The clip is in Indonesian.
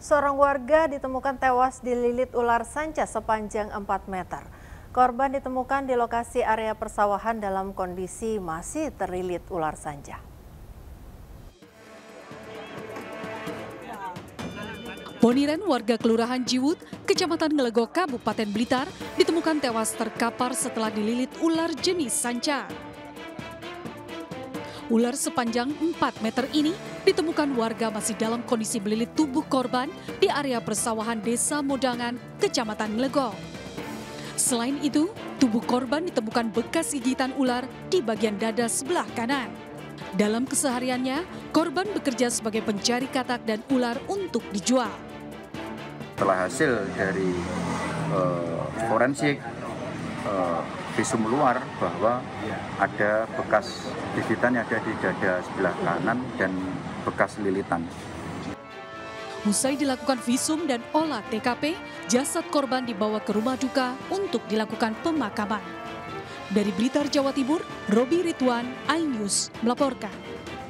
Seorang warga ditemukan tewas dililit ular sanca sepanjang 4 meter. Korban ditemukan di lokasi area persawahan dalam kondisi masih terlilit ular sanca. Poniren, warga Kelurahan Jiwut, Kecamatan Ngelegok, Kabupaten Blitar, ditemukan tewas terkapar setelah dililit ular jenis sanca. Ular sepanjang 4 meter ini ditemukan warga masih dalam kondisi melilit tubuh korban di area persawahan Desa Modangan, Kecamatan Ngelegok. Selain itu, tubuh korban ditemukan bekas gigitan ular di bagian dada sebelah kanan. Dalam kesehariannya, korban bekerja sebagai pencari katak dan ular untuk dijual. Setelah hasil dari forensik, visum luar bahwa ada bekas gigitan yang ada di dada sebelah kanan dan bekas lilitan. Usai dilakukan visum dan olah TKP, jasad korban dibawa ke rumah duka untuk dilakukan pemakaman. Dari Blitar, Jawa Timur, Robi Ridwan, iNews melaporkan.